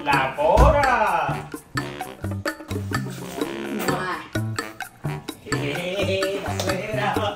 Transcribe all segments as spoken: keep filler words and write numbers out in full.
¡La Cora! ¡Eh, la suegra!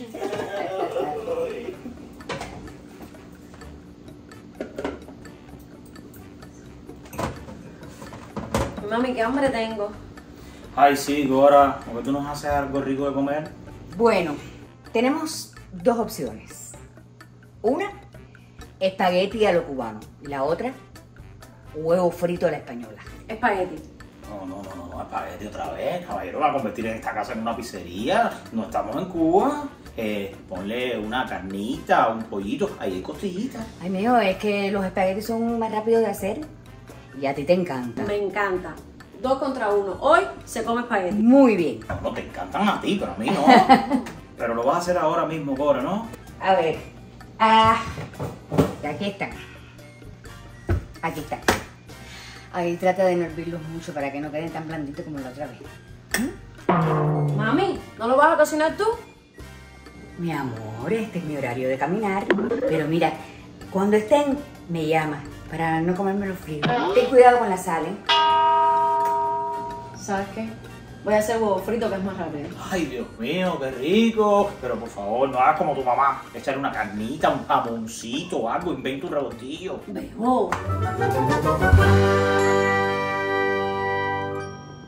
Mami, qué hambre tengo. Ay, sí, Cora. ¿Por qué tú nos haces algo rico de comer? Bueno, tenemos dos opciones. Una, espagueti a lo cubano. Y la otra, huevo frito a la española. Espagueti. No, no, no, no, espagueti otra vez. Caballero, va a convertir en esta casa en una pizzería. No estamos en Cuba. Eh, ponle una carnita, un pollito. Ahí hay costillitas. Ay, mío, es que los espaguetis son más rápidos de hacer. Y a ti te encanta. Me encanta. Dos contra uno. Hoy se come espagueti. Muy bien. No, te encantan a ti, pero a mí no. Pero lo vas a hacer ahora mismo, Cora, ¿no? A ver. Ah, aquí están. Aquí están. Ahí trata de no hervirlos mucho para que no queden tan blanditos como la otra vez. Mami, ¿no lo vas a cocinar tú? Mi amor, este es mi horario de caminar. Pero mira, cuando estén, me llamas para no comerme los fríos. Ten cuidado con la sal, ¿eh? ¿Sabes qué? Voy a hacer huevo frito, que es más rápido. Ay, Dios mío, qué rico. Pero por favor, no hagas como tu mamá. Echarle una carnita, un jamoncito o algo. Inventa un rebotillo. Bebo.